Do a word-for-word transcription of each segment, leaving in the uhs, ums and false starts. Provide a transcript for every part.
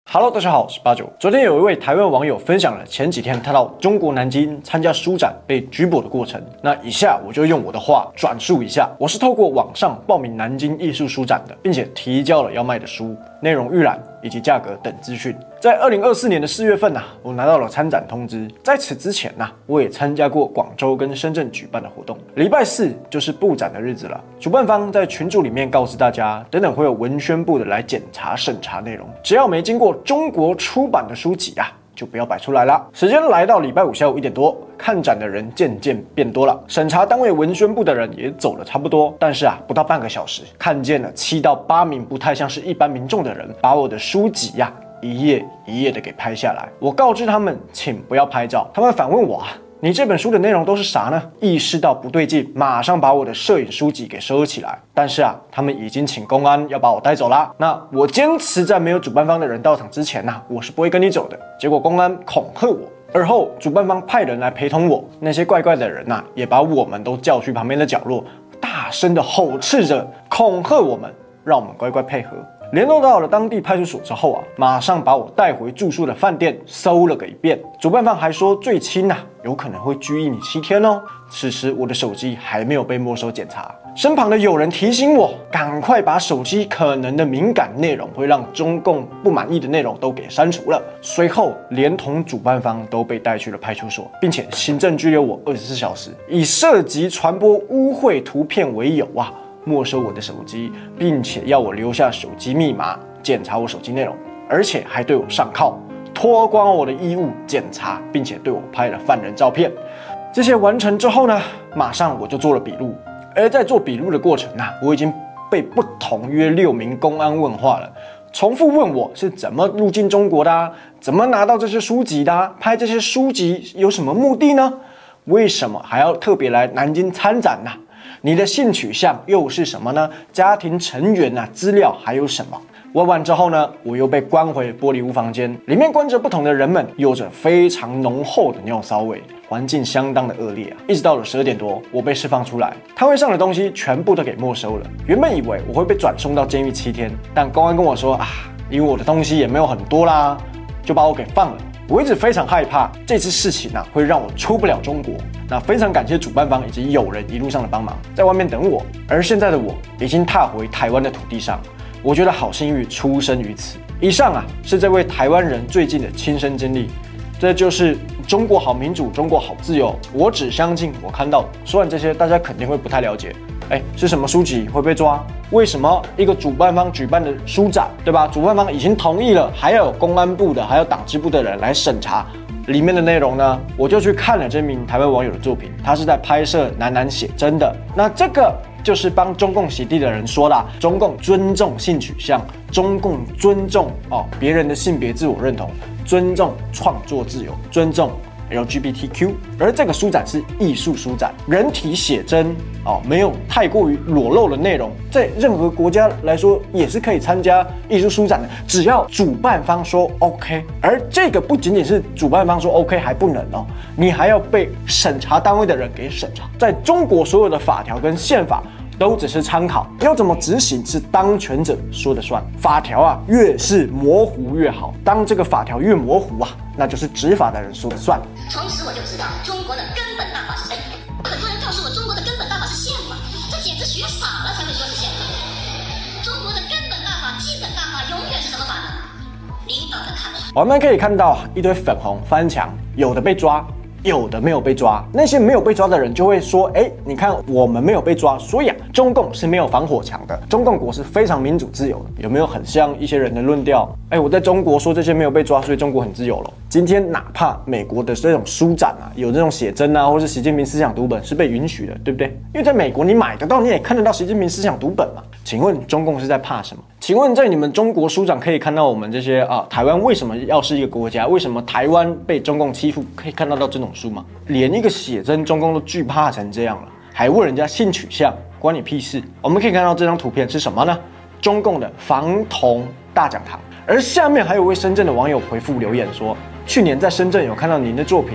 Hello， 大家好，我是八九。昨天有一位台湾网友分享了前几天他到中国南京参加书展被拘捕的过程。那以下我就用我的话转述一下。我是透过网上报名南京艺术书展的，并且提交了要卖的书、内容预览以及价格等资讯。在二零二四年的四月份呐、啊，我拿到了参展通知。在此之前呐、啊，我也参加过广州跟深圳举办的活动。礼拜四就是布展的日子了。主办方在群组里面告诉大家，等等会有文宣部的来检查审查内容，只要没经过中国出版的书籍啊，就不要摆出来啦。时间来到礼拜五下午一点多，看展的人渐渐变多了，审查单位文宣部的人也走了差不多。但是啊，不到半个小时，看见了七到八名不太像是一般民众的人，把我的书籍呀、啊。一页一页的给拍下来，我告知他们，请不要拍照。他们反问我啊，你这本书的内容都是啥呢？意识到不对劲，马上把我的摄影书籍给收起来。但是啊，他们已经请公安要把我带走啦。那我坚持在没有主办方的人到场之前呐、啊，我是不会跟你走的。结果公安恐吓我，而后主办方派人来陪同我。那些怪怪的人呐、啊，也把我们都叫去旁边的角落，大声的吼斥着，恐吓我们，让我们乖乖配合。联络到了当地派出所之后啊，马上把我带回住宿的饭店搜了个一遍。主办方还说最轻啊，有可能会拘役你七天哦。此时我的手机还没有被没收检查，身旁的有人提醒我，赶快把手机可能的敏感内容会让中共不满意的内容都给删除了。随后连同主办方都被带去了派出所，并且行政拘留我二十四小时，以涉及传播污秽图片为由啊。没收我的手机，并且要我留下手机密码，检查我手机内容，而且还对我上铐，脱光我的衣物检查，并且对我拍了犯人照片。这些完成之后呢，马上我就做了笔录。而在做笔录的过程啊，我已经被不同约六名公安问话了，重复问我是怎么入境中国的啊，怎么拿到这些书籍的啊，拍这些书籍有什么目的呢？为什么还要特别来南京参展呢、啊？你的性取向又是什么呢？家庭成员啊，资料还有什么？问完之后呢，我又被关回玻璃屋房间，里面关着不同的人们，有着非常浓厚的尿骚味，环境相当的恶劣啊。一直到了十二点多，我被释放出来，摊位上的东西全部都给没收了。原本以为我会被转送到监狱七天，但公安跟我说啊，因为我的东西也没有很多啦，就把我给放了。我一直非常害怕这次事情啊会让我出不了中国。那非常感谢主办方以及友人一路上的帮忙，在外面等我。而现在的我已经踏回台湾的土地上，我觉得好幸运出生于此。以上啊是这位台湾人最近的亲身经历，这就是中国好民主，中国好自由。我只相信我看到的。说完这些，大家肯定会不太了解。哎，是什么书籍会被抓？为什么一个主办方举办的书展，对吧？主办方已经同意了，还要有公安部的，还有党支部的人来审查里面的内容呢？我就去看了这名台湾网友的作品，他是在拍摄男男写真的。那这个就是帮中共洗地的人说啦，中共尊重性取向，中共尊重哦别人的性别自我认同，尊重创作自由，尊重L G B T Q， 而这个书展是艺术书展，人体写真哦，没有太过于裸露的内容，在任何国家来说也是可以参加艺术书展的，只要主办方说 OK。而这个不仅仅是主办方说 OK 还不能哦，你还要被审查单位的人给审查。在中国所有的法条跟宪法都只是参考，要怎么执行是当权者说了算。法条啊，越是模糊越好。当这个法条越模糊啊，那就是执法的人说了算。 从此我就知道中国的根本大法是什么。很多人告诉我中国的根本大法是宪法，这简直学傻了才会说是宪法。中国的根本大法、基本大法永远是什么法呢？领导的看法。 我们可以看到一堆粉红翻墙，有的被抓。有的没有被抓，那些没有被抓的人就会说：“哎，你看我们没有被抓，所以啊，中共是没有防火墙的，中共国是非常民主自由的。”有没有很像一些人的论调？哎，我在中国说这些没有被抓，所以中国很自由了。今天哪怕美国的这种书展啊，有这种写真啊，或是习近平思想读本是被允许的，对不对？因为在美国你买得到，你也看得到习近平思想读本嘛。请问中共是在怕什么？请问在你们中国书展可以看到我们这些啊，台湾为什么要是一个国家？为什么台湾被中共欺负？可以看得到这种书吗？连一个写真中共都惧怕成这样了，还问人家性取向，关你屁事？我们可以看到这张图片是什么呢？中共的防同大讲堂。而下面还有位深圳的网友回复留言说，去年在深圳有看到您的作品，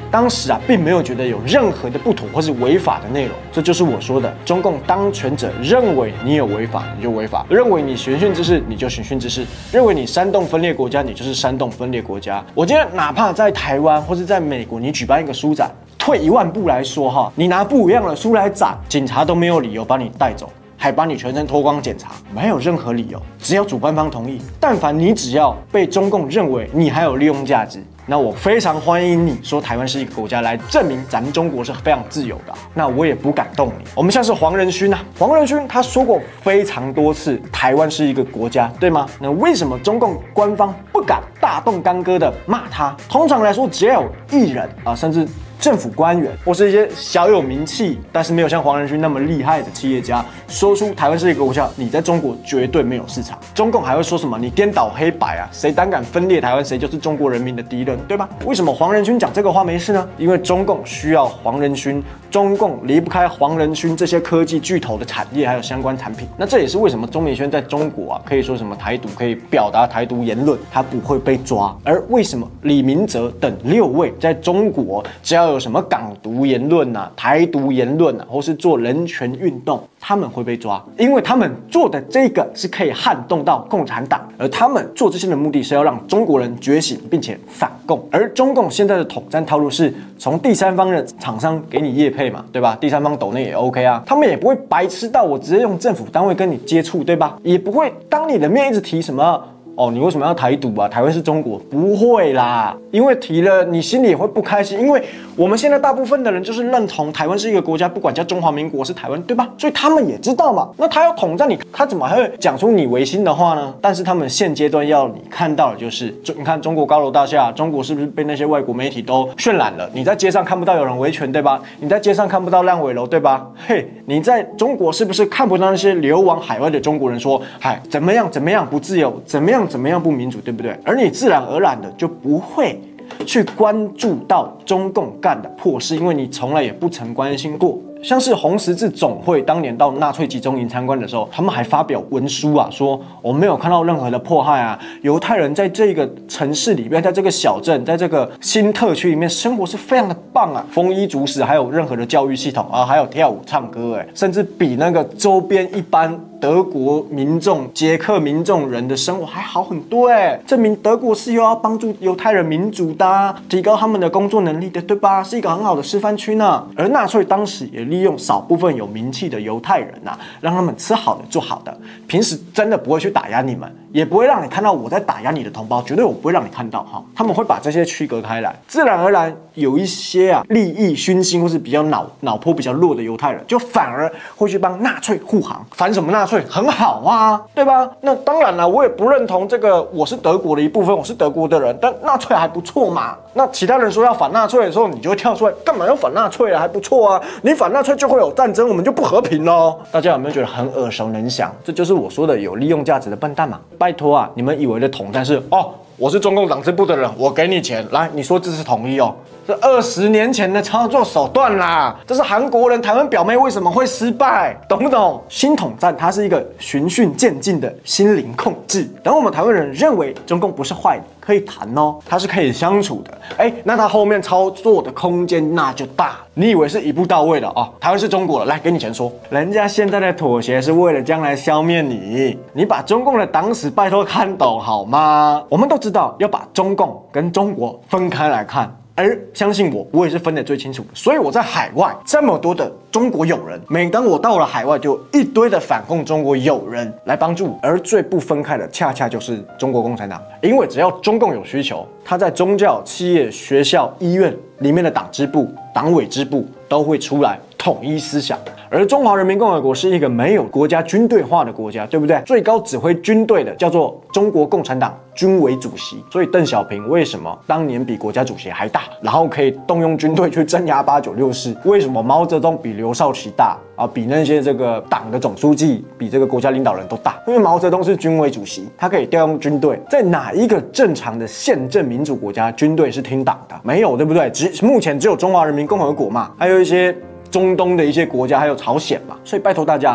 当时啊，并没有觉得有任何的不妥或是违法的内容。这就是我说的，中共当权者认为你有违法，你就违法；认为你寻衅滋事，你就寻衅滋事；认为你煽动分裂国家，你就是煽动分裂国家。我今天哪怕在台湾或是在美国，你举办一个书展，退一万步来说哈，你拿不一样的书来展，警察都没有理由把你带走。还把你全身脱光检查，没有任何理由，只要主办方同意。但凡你只要被中共认为你还有利用价值，那我非常欢迎你说台湾是一个国家来证明咱们中国是非常自由的。那我也不敢动你。我们像是黄仁勋啊，黄仁勋他说过非常多次台湾是一个国家，对吗？那为什么中共官方不敢大动干戈的骂他？通常来说，只要有艺人啊，甚至政府官员或是一些小有名气，但是没有像黄仁勋那么厉害的企业家，说出台湾是一个国家，你在中国绝对没有市场。中共还会说什么？你颠倒黑白啊，谁胆敢分裂台湾，谁就是中国人民的敌人，对吧？为什么黄仁勋讲这个话没事呢？因为中共需要黄仁勋，中共离不开黄仁勋这些科技巨头的产业还有相关产品。那这也是为什么钟明轩在中国啊，可以说什么台独，可以表达台独言论，他不会被抓。而为什么李明哲等六位在中国，只要有什么港独言论啊、台独言论啊，或是做人权运动，他们会被抓？因为他们做的这个是可以撼动到共产党，而他们做这些的目的是要让中国人觉醒，并且反共。而中共现在的统战套路是从第三方的厂商给你业配嘛，对吧？第三方抖内也 OK 啊，他们也不会白痴到我直接用政府单位跟你接触，对吧？也不会当你的面一直提什么。哦，你为什么要台独啊？台湾是中国，不会啦，因为提了你心里也会不开心，因为我们现在大部分的人就是认同台湾是一个国家，不管叫中华民国是台湾，对吧？所以他们也知道嘛。那他要统战你，他怎么还会讲出你违心的话呢？但是他们现阶段要你看到的就是，你看中国高楼大厦，中国是不是被那些外国媒体都渲染了？你在街上看不到有人维权，对吧？你在街上看不到烂尾楼，对吧？嘿，你在中国是不是看不到那些流亡海外的中国人说，嗨，怎么样怎么样不自由，怎么样？怎么样不民主，对不对？而你自然而然的就不会去关注到中共干的破事，因为你从来也不曾关心过。像是红十字总会当年到纳粹集中营参观的时候，他们还发表文书啊，说我没有看到任何的迫害啊，犹太人在这个城市里面，在这个小镇，在这个新特区里面生活是非常的棒啊，丰衣足食，还有任何的教育系统啊，还有跳舞唱歌，哎，甚至比那个周边一般德国民众、捷克民众人的生活还好很多，哎，证明德国是又要帮助犹太人民主的啊，提高他们的工作能力的，对吧？是一个很好的示范区呢。而纳粹当时也利用少部分有名气的犹太人啊，让他们吃好的做好的，平时真的不会去打压你们，也不会让你看到我在打压你的同胞，绝对我不会让你看到哈。他们会把这些区隔开来，自然而然有一些啊利益熏心或是比较脑脑波比较弱的犹太人，就反而会去帮纳粹护航。反什么纳粹很好啊，对吧？那当然了，我也不认同这个，我是德国的一部分，我是德国的人，但纳粹还不错嘛。那其他人说要反纳粹的时候，你就会跳出来，干嘛要反纳粹啊？还不错啊，你反纳粹就会有战争，我们就不和平咯。大家有没有觉得很耳熟能详？这就是我说的有利用价值的笨蛋嘛。拜托啊，你们以为的统战是哦，我是中共党支部的人，我给你钱，来，你说支持统一哦。这二十年前的操作手段啦，这是韩国人台湾表妹为什么会失败，懂不懂？新统战它是一个循序渐进的心灵控制。等我们台湾人认为中共不是坏的，可以谈哦，它是可以相处的。哎，那它后面操作的空间那就大。你以为是一步到位的哦？台湾是中国了，来给你钱说，人家现在的妥协是为了将来消灭你，你把中共的党史拜托看懂好吗？我们都知道要把中共跟中国分开来看。而相信我，我也是分得最清楚的。所以我在海外这么多的中国友人，每当我到了海外，就一堆的反共中国友人来帮助我。而最不分开的，恰恰就是中国共产党。因为只要中共有需求，他在宗教、企业、学校、医院里面的党支部、党委支部都会出来统一思想。而中华人民共和国是一个没有国家军队化的国家，对不对？最高指挥军队的叫做中国共产党军委主席。所以邓小平为什么当年比国家主席还大，然后可以动用军队去镇压八九六四？为什么毛泽东比刘少奇大啊？比那些这个党的总书记、比这个国家领导人都大？因为毛泽东是军委主席，他可以调用军队。在哪一个正常的宪政民主国家，军队是听党的？没有，对不对？只目前只有中华人民共和国嘛，还有一些中东的一些国家，还有朝鲜嘛。所以拜托大家，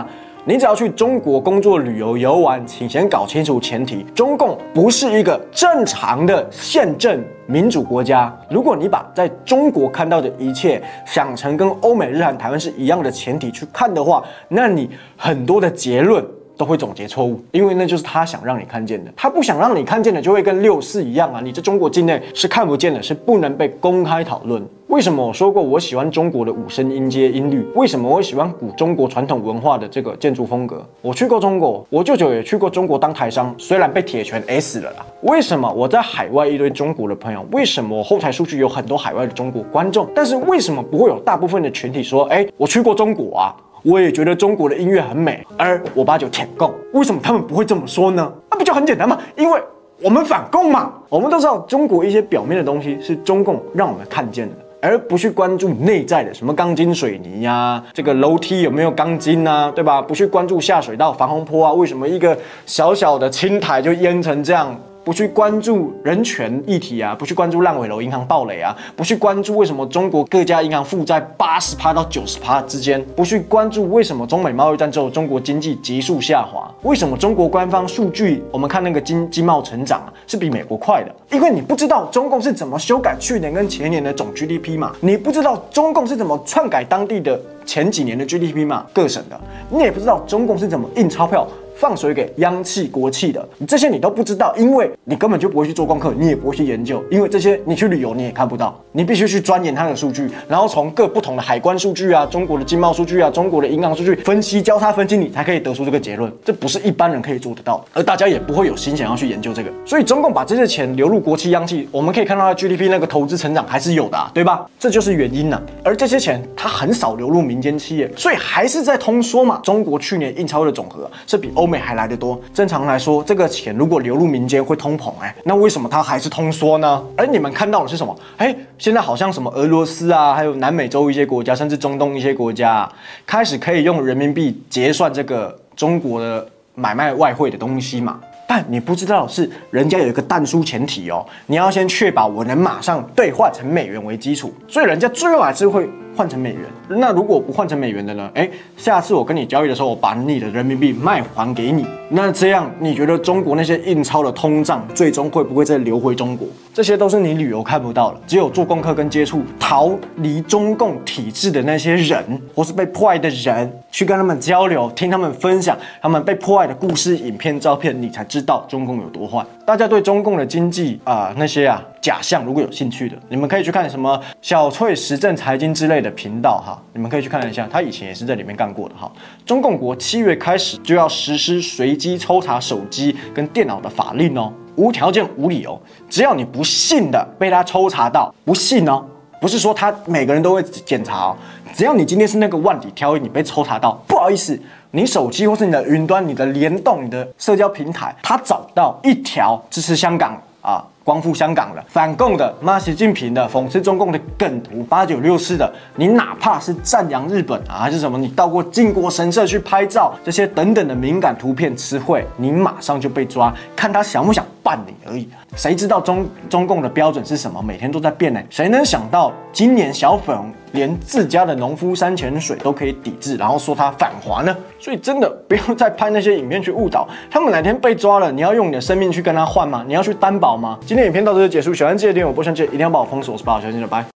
你只要去中国工作、旅游、游玩，请先搞清楚前提：中共不是一个正常的宪政民主国家。如果你把在中国看到的一切想成跟欧美、日韩、台湾是一样的前提去看的话，那你很多的结论都会总结错误，因为那就是他想让你看见的。他不想让你看见的，就会跟六四一样啊，你在中国境内是看不见的，是不能被公开讨论。为什么我说过我喜欢中国的五声音阶音律？为什么我喜欢古中国传统文化的这个建筑风格？我去过中国，我舅舅也去过中国当台商，虽然被铁拳 S 了啦。为什么我在海外一堆中国的朋友？为什么我后台数据有很多海外的中国观众？但是为什么不会有大部分的群体说，哎，我去过中国啊，我也觉得中国的音乐很美，而我爸就舔共？为什么他们不会这么说呢？那不就很简单吗？因为我们反共嘛。我们都知道中国一些表面的东西是中共让我们看见的，而不去关注内在的什么钢筋水泥呀、啊，这个楼梯有没有钢筋啊，对吧？不去关注下水道防洪坡啊，为什么一个小小的青台就淹成这样？不去关注人权议题啊，不去关注烂尾楼银行暴雷啊，不去关注为什么中国各家银行负债 百分之八十 到 百分之九十 之间，不去关注为什么中美贸易战之后中国经济急速下滑，为什么中国官方数据我们看那个经经贸成长啊是比美国快的，因为你不知道中共是怎么修改去年跟前年的总 G D P 嘛，你不知道中共是怎么篡改当地的前几年的 G D P 嘛，各省的，你也不知道中共是怎么印钞票放水给央企国企的，你这些你都不知道，因为你根本就不会去做功课，你也不会去研究，因为这些你去旅游你也看不到，你必须去钻研它的数据，然后从各不同的海关数据啊、中国的经贸数据啊、中国的银行数据分析交叉分析，你才可以得出这个结论，这不是一般人可以做得到的，而大家也不会有心想要去研究这个，所以中共把这些钱流入国企央企，我们可以看到它 G D P 那个投资成长还是有的、啊，对吧？这就是原因呐、啊。而这些钱它很少流入民间企业，所以还是在通说嘛，中国去年印钞的总和是比欧美还来得多。正常来说，这个钱如果流入民间会通膨，哎，那为什么它还是通缩呢？而你们看到的是什么？哎，现在好像什么俄罗斯啊，还有南美洲一些国家，甚至中东一些国家、啊，开始可以用人民币结算这个中国的买卖外汇的东西嘛。但你不知道的是，人家有一个但书前提哦，你要先确保我能马上兑换成美元为基础，所以人家最后还是会换成美元。那如果不换成美元的呢？哎，下次我跟你交易的时候，我把你的人民币卖还给你。那这样你觉得中国那些印钞的通胀最终会不会再流回中国？这些都是你旅游看不到的，只有做功课跟接触逃离中共体制的那些人，或是被迫害的人，去跟他们交流，听他们分享他们被迫害的故事、影片、照片，你才知道中共有多坏。大家对中共的经济啊、呃、那些啊假象如果有兴趣的，你们可以去看什么小翠时政财经之类的频道哈，你们可以去看一下，他以前也是在里面干过的哈。中共国七月开始就要实施随机抽查手机跟电脑的法令哦，无条件无理由，只要你不幸的被他抽查到，不幸哦，不是说他每个人都会检查哦，只要你今天是那个万里挑一，你被抽查到，不好意思，你手机或是你的云端、你的联动、你的社交平台，他找到一条支持香港啊、光复香港的、反共的、骂习近平的、讽刺中共的梗图，八九六四的，你哪怕是赞扬日本啊，还是什么，你到过靖国神社去拍照，这些等等的敏感图片词汇，你马上就被抓，看他想不想办你而已。谁知道中中共的标准是什么？每天都在变呢。谁能想到今年小粉红连自家的农夫山泉水都可以抵制，然后说他反华呢？所以真的不要再拍那些影片去误导他们。哪天被抓了，你要用你的生命去跟他换吗？你要去担保吗？今天影片到这就结束，喜欢这些点我不想记得一定要帮我封锁，我是八号小心的，拜。